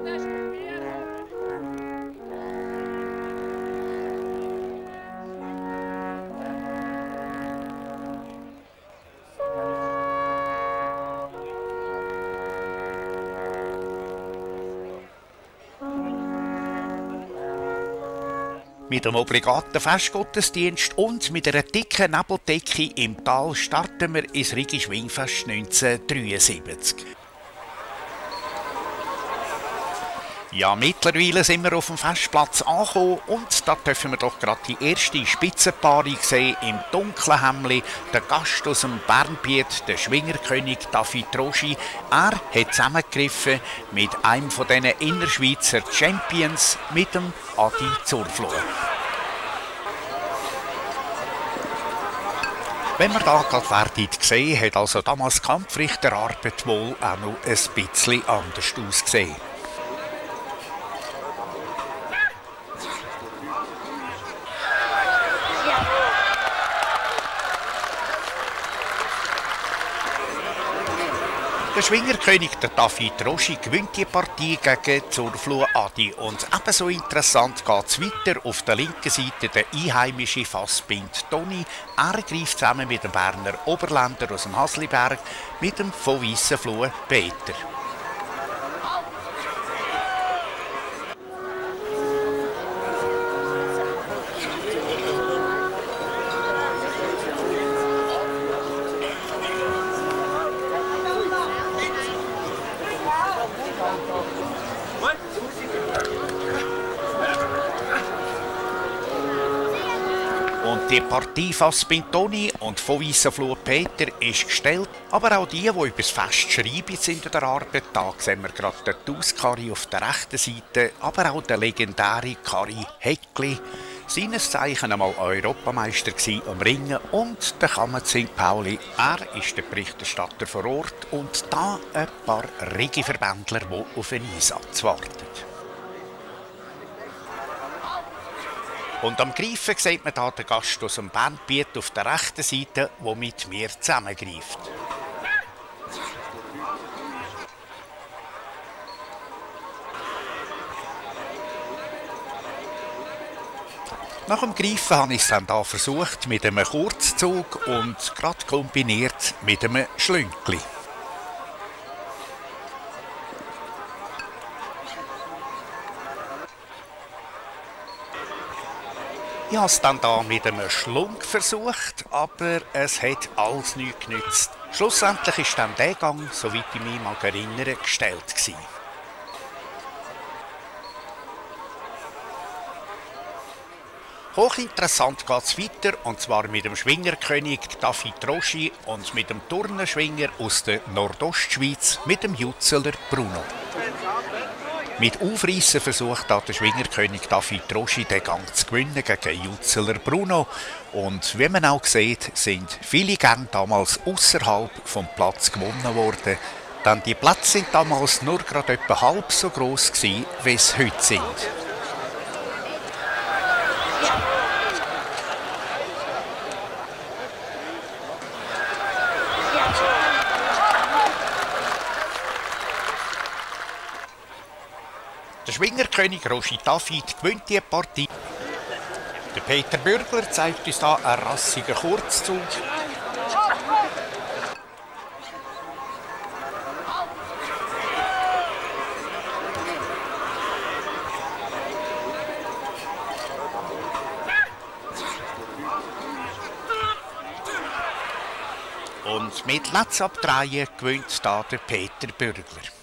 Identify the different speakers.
Speaker 1: Mit dem obligaten Festgottesdienst und mit einer dicken Nebeldecke im Tal starten wir ins Rigi Schwingfest 1973. Ja, mittlerweile sind wir auf dem Festplatz angekommen und da dürfen wir doch gerade die erste Spitzenpaarung sehen im dunklen Hemdli. Der Gast aus dem Bernbiet, der Schwingerkönig David Roschi. Er hat zusammengegriffen mit einem von diesen Innerschweizer Champions, mit dem Adi Zurfloh. Wenn man da gerade Verdit gesehen hat, also damals Kampfrichterarbeit wohl auch noch ein bisschen anders ausgesehen. Der Schwingerkönig der David Roschi gewinnt die Partie gegen Zurfloh Adi. Und ebenso interessant geht es weiter. Auf der linken Seite der einheimische Fassbind Toni. Er greift zusammen mit dem Berner Oberländer aus dem Hasliberg mit dem von Weissenfloh Peter. Die Partie Fassbind-Toni und von Weissenfloh Peter ist gestellt, aber auch die über das Fest schreiben, sind in der Arbeit. Da sehen wir gerade den Tauskari auf der rechten Seite, aber auch der legendäre Kari Heckli, seines Zeichen einmal Europameister am Ringen, und der Kammer St. Pauli. Er ist der Berichterstatter vor Ort und da ein paar Rigi-Verbändler, die auf einen Einsatz warten. Und am Greifen sieht man hier den Gast aus dem Bandbiet auf der rechten Seite, der mit mir zusammengreift. Nach dem Greifen habe ich es dann hier versucht mit einem Kurzzug und gerade kombiniert mit einem Schlünkli. Ich habe es dann hier mit einem Schlunk versucht, aber es hat alles nichts genützt. Schlussendlich ist dann der Gang, soweit ich mich mal erinnere, gestellt gewesen. Hochinteressant geht es weiter, und zwar mit dem Schwingerkönig David Roschi und mit dem Turnenschwinger aus der Nordostschweiz, mit dem Jutzeler Bruno. Mit Aufreissen versucht der Schwingerkönig David Roschi den Gang zu gewinnen gegen Jutzeler Bruno. Und wie man auch sieht, sind viele Gänge damals außerhalb vom Platz gewonnen worden. Denn die Plätze sind damals nur gerade etwa halb so gross gewesen, wie es heute sind. Der Schwingerkönig Roschi David gewinnt die Partie. Der Peter Bürgler zeigt uns hier einen rassigen Kurzzug. Und mit Letzabdrehen gewinnt hier der Peter Bürgler.